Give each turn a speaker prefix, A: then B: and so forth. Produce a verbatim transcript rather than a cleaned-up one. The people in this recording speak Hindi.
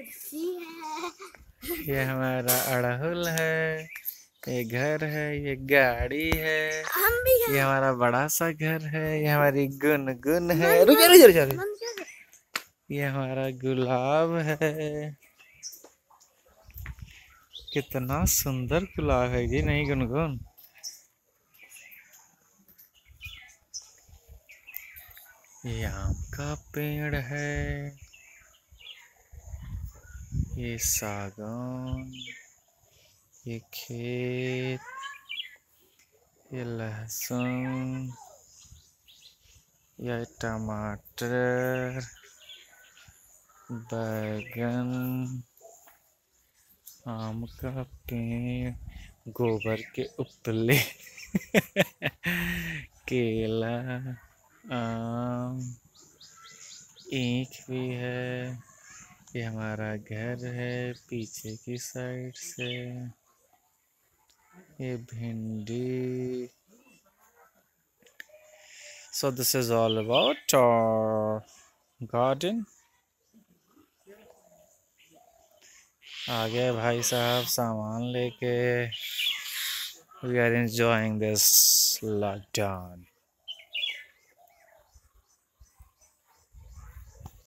A: कुर्सी है।
B: ये हमारा अड़हुल है, ये घर है, ये गाड़ी है,
A: हम भी
B: ये
A: हैं।
B: हमारा बड़ा सा घर है, ये हमारी गुनगुन है।
A: मन
B: रुक जा
A: मन
B: रुक जा रुक जा रुक जा।
A: मन क्या कर-
B: ये हमारा गुलाब है। कितना सुंदर गुलाब है जी, नहीं गुनगुन? ये आम का पेड़ है, ये सागौन, ये खेत, ये लहसुन, ये टमाटर, बैगन, आम का पेड़, गोबर के उपले, केला, आम, ईख भी है। ये हमारा घर है पीछे की साइड से। ये भिंडी। So this is all about our garden. आ गए भाई साहब सामान लेके। We are enjoying this lockdown.